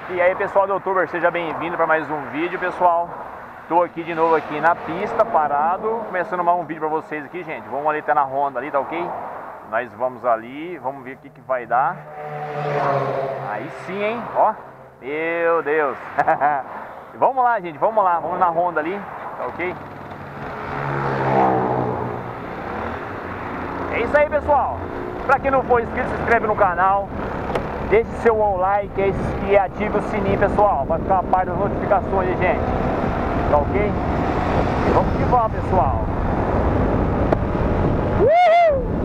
E aí pessoal do YouTuber, seja bem-vindo para mais um vídeo, pessoal. Tô aqui de novo aqui na pista, parado, começando mais um vídeo para vocês aqui, gente. Vamos ali, tá na Honda ali, tá ok? Nós vamos ali, vamos ver o que vai dar. Aí sim, hein, ó. Meu Deus. Vamos lá, gente, vamos lá, vamos na Honda ali, tá ok? É isso aí, pessoal. Pra quem não for inscrito, se inscreve no canal. Deixe seu like e ative o sininho, pessoal, para ficar a par das notificações, gente. Tá ok? E vamos que vamos, pessoal. Uhul!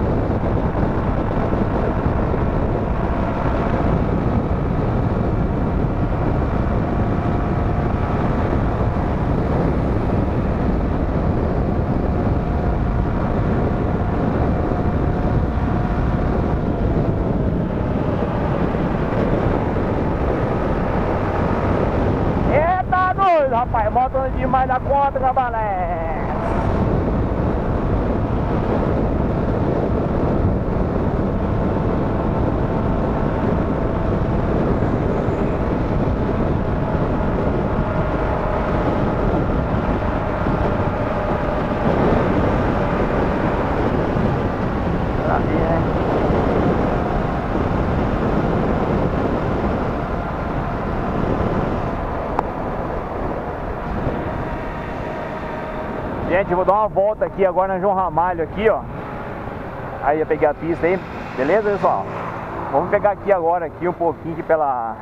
Rapaz, moto demais da conta, cabalé. Gente, eu vou dar uma volta aqui agora na João Ramalho aqui, ó. Aí eu peguei a pista aí, beleza, pessoal? Vamos pegar aqui agora aqui um pouquinho aqui pela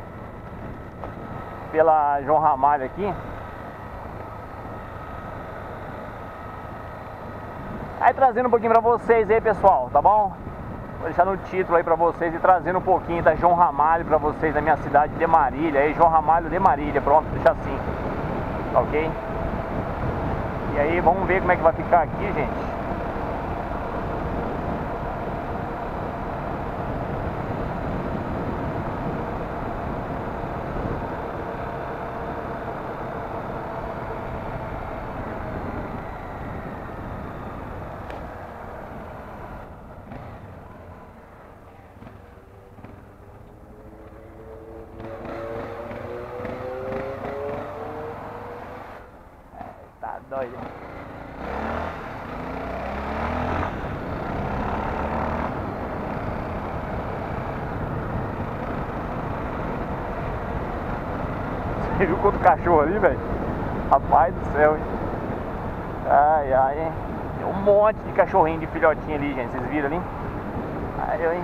João Ramalho aqui. Aí trazendo um pouquinho pra vocês aí, pessoal, tá bom? Vou deixar no título aí pra vocês e trazendo um pouquinho da João Ramalho pra vocês da minha cidade de Marília. Aí, João Ramalho de Marília, pronto, deixa assim, tá ok? E aí, vamos ver como é que vai ficar aqui, gente. Tá doido. Você viu quanto cachorro ali, velho? Rapaz do céu, hein? Ai, ai, hein? Tem um monte de cachorrinho de filhotinho ali, gente. Vocês viram ali? Ai, eu, hein?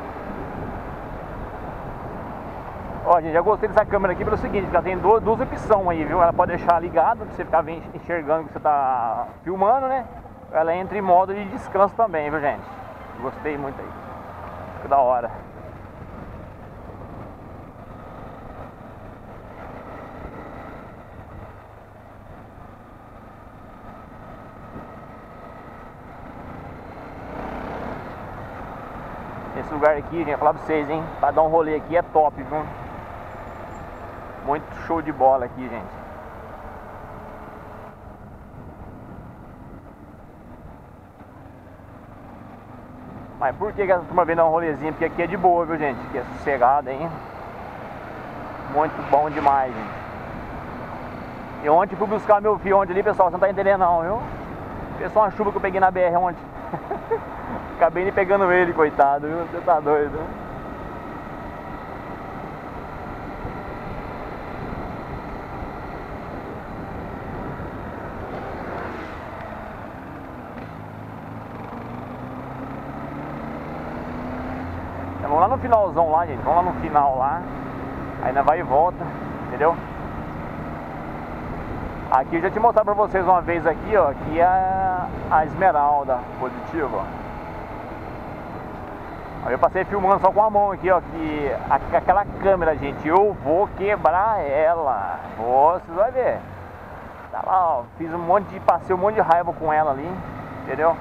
Ó, gente, já gostei dessa câmera aqui pelo seguinte, ela tem duas opções aí, viu? Ela pode deixar ligada pra você ficar enxergando o que você tá filmando, né? Ela entra em modo de descanso também, viu, gente? Gostei muito aí. Fica da hora. Esse lugar aqui, gente, vou falar pra vocês, hein? Pra dar um rolê aqui é top, viu? Muito show de bola aqui, gente. Mas por que essa turma vem dar um rolezinho? Porque aqui é de boa, viu, gente? Aqui é sossegado, hein? Muito bom demais, gente. E ontem fui buscar meu filho ontem ali, pessoal, você não tá entendendo não, viu? Pessoal, uma chuva que eu peguei na BR ontem. Acabei nem pegando ele, coitado, viu? Você tá doido, né? Então, vamos lá no finalzão lá, gente. Vamos lá no final lá. Aí nós vai e volta, entendeu? Aqui eu já te mostrar pra vocês uma vez aqui, ó. Aqui é a Esmeralda positiva, ó. Aí eu passei filmando só com a mão aqui, ó, que aquela câmera, gente, eu vou quebrar ela. Vocês vão ver. Tá lá, ó, passei um monte de raiva com ela ali, entendeu?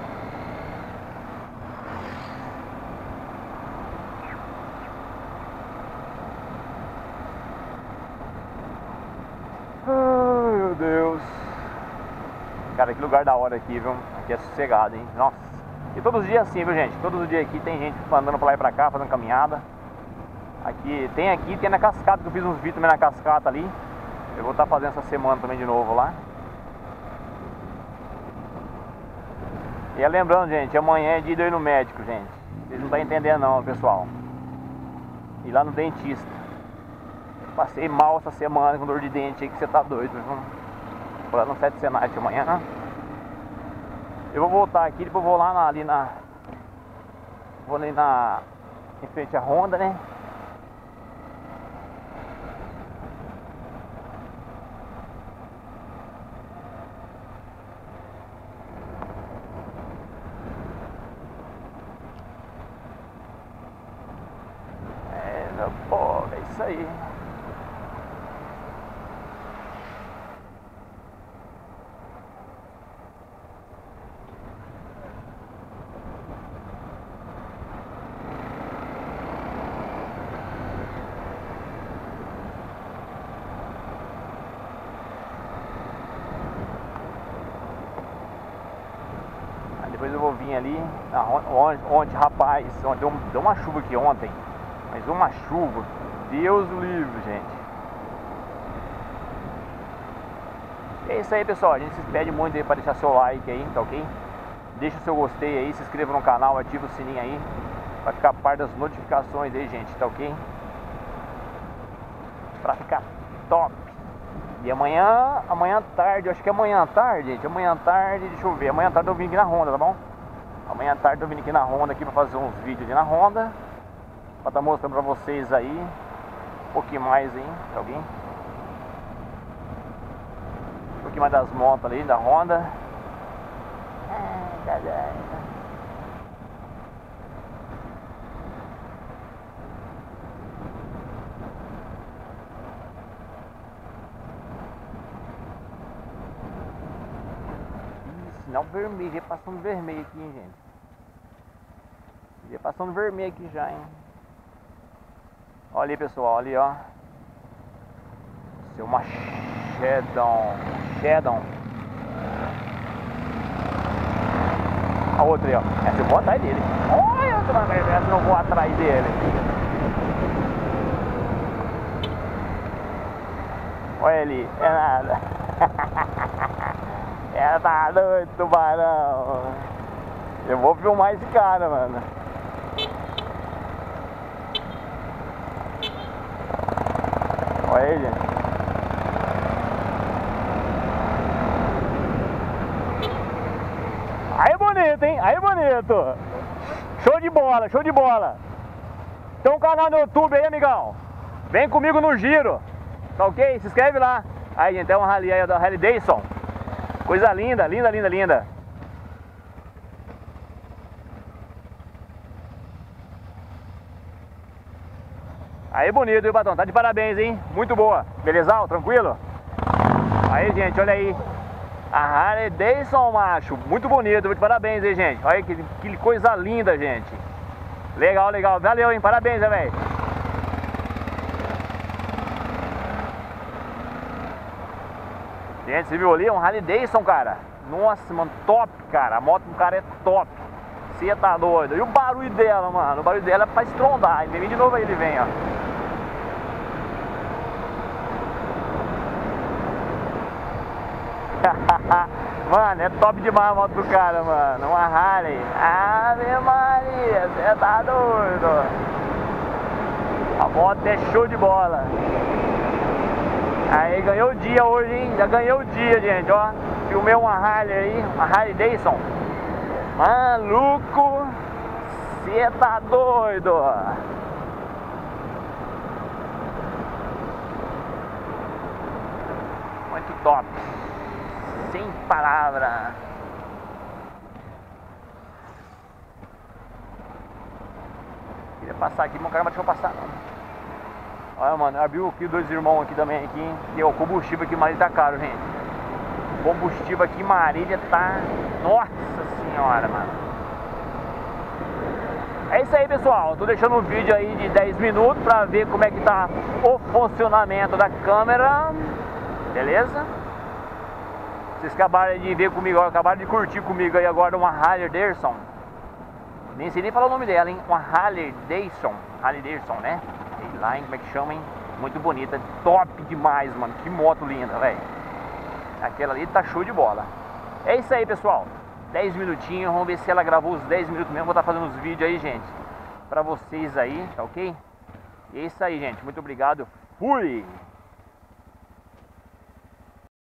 Ai, meu Deus. Cara, que lugar da hora aqui, viu? Aqui é sossegado, hein? Nossa. E todos os dias assim, viu, gente? Todos os dias aqui tem gente andando pra lá e pra cá, fazendo caminhada. Tem na cascata, que eu fiz uns vídeos também na cascata ali. Eu vou estar fazendo essa semana também de novo lá. E lembrando, gente, amanhã é dia de eu ir no médico, gente. Vocês não estão entendendo não, pessoal. Ir lá no dentista. Passei mal essa semana com dor de dente aí, que você tá doido. Vou lá no 7 Senat amanhã. Eu vou voltar aqui, depois vou lá vou ali em frente à Honda, né? Pô, é isso aí. Depois eu vou vir ali ontem, rapaz, deu uma chuva aqui ontem. Mas uma chuva, Deus o livre, gente. É isso aí, pessoal, a gente se despede muito aí para deixar seu like aí, tá ok? Deixa o seu gostei aí, se inscreva no canal, ativa o sininho aí para ficar a par das notificações aí, gente, tá ok? Pra ficar top. E amanhã tarde, eu acho que é amanhã tarde, gente, amanhã tarde, deixa eu ver, amanhã tarde eu vim aqui na Honda, tá bom? Amanhã tarde eu vim aqui na Honda aqui para fazer uns vídeos ali na Honda. Pra estar mostrando pra vocês aí um pouquinho mais aí, tá ok? Um pouquinho mais das motos ali, da Honda. Sinal vermelho, já passando vermelho aqui, hein, gente. Já passando vermelho aqui já, hein. Olha aí, pessoal, ali, ó. Seu Machedon. A outra aí, ó. Essa eu vou atrás dele. Olha, essa eu não vou atrás dele. Olha ali, é nada. Ela tá doido, tubarão. Eu vou filmar esse cara, mano. Olha aí, gente. Aí bonito, hein? Aí bonito. Show de bola, show de bola. Tem um canal no YouTube aí, amigão. Vem comigo no giro. Tá ok? Se inscreve lá. Aí, gente, é um rally aí da Harley Davidson. Coisa linda, linda, linda, linda. Aí bonito, viu, Batão? Tá de parabéns, hein? Muito boa. Beleza? Tranquilo? Aí, gente, olha aí. A Harley Davidson, macho. Muito bonito, muito parabéns aí, gente. Olha que coisa linda, gente. Legal, legal. Valeu, hein? Parabéns, né, velho? Gente, você viu ali? É um Harley Davidson, cara. Nossa, mano, top, cara. A moto do cara é top. Você tá doido. E o barulho dela, mano? O barulho dela é pra estrondar. Ele vem de novo aí, ele vem, ó. Mano, é top demais a moto do cara, mano. Uma Harley. Ave Maria, você tá doido. A moto é show de bola. Aí, ganhou o dia hoje, hein? Já ganhou o dia, gente, ó. Filmei uma Harley aí, uma Harley Davidson. Maluco, você tá doido. Muito top. Sem palavra. Queria passar aqui, mas o cara não deixou passar não. Olha, mano, abriu aqui dois irmãos aqui também, aqui, que o combustível aqui em Marília tá caro, gente. O combustível aqui em Marília tá... Nossa senhora, mano. É isso aí, pessoal. Tô deixando um vídeo aí de 10 minutos pra ver como é que tá o funcionamento da câmera. Beleza? Vocês acabaram de ver comigo, acabaram de curtir comigo aí agora uma Harley Davidson. Nem sei nem falar o nome dela, hein? Uma Harley Davidson. Harley Davidson, né? Sei lá, hein, como é que chama, hein? Muito bonita, top demais, mano. Que moto linda, velho. Aquela ali tá show de bola. É isso aí, pessoal. 10 minutinhos, vamos ver se ela gravou os 10 minutos mesmo. Vou estar fazendo os vídeos aí, gente, pra vocês aí, tá ok? E é isso aí, gente. Muito obrigado. Fui!